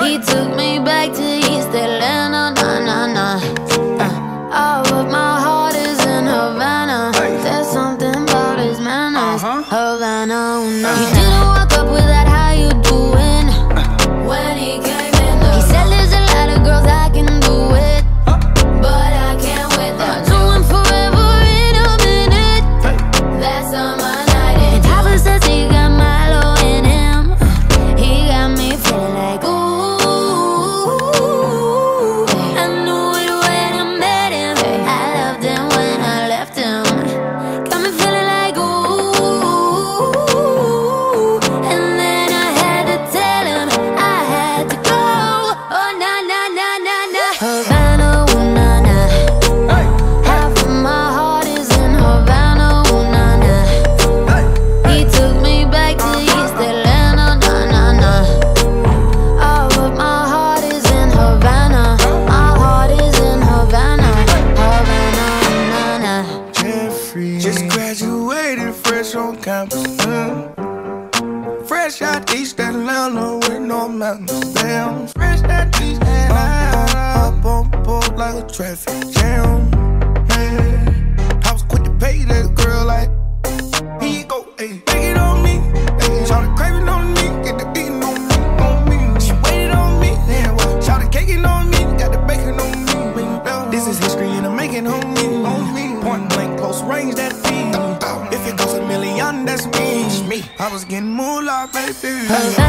He took me back to East Atlanta, nah. All of my heart is in Havana. There's something about his manners, Havana, nah. He didn't walk up with that how you doing when he came in the He said there's a lot of girls I can do it, but I can't with them. Do him forever in a minute. That's on my night. And Papa says he got Milo in him. He got me feeling like ooh. I knew it when I met him. I loved him when I left him. Got me feeling like ooh. And then I had to tell him I had to go. Oh nah. Havana, ooh nah. Half of my heart is in Havana, ooh nah. He took me back to East Atlanta, nah. All of my heart is in Havana. My heart is in Havana, Havana, nah. Jeffrey just graduated fresh on campus. Fresh out East Atlanta with no mountains. Damn, fresh out East Atlanta. Up on board like a traffic jam. Man, I was quick to pay that girl like, here you go, ayy, take it on me. Ayy, shout the craving on me, get the beating on me. She waited on me, then what? Shout the caking on me, got the bacon on me. This is history and I'm making on me. Point blank, close range, that feed. If it goes $1 million, that's me. I was getting moolah, baby.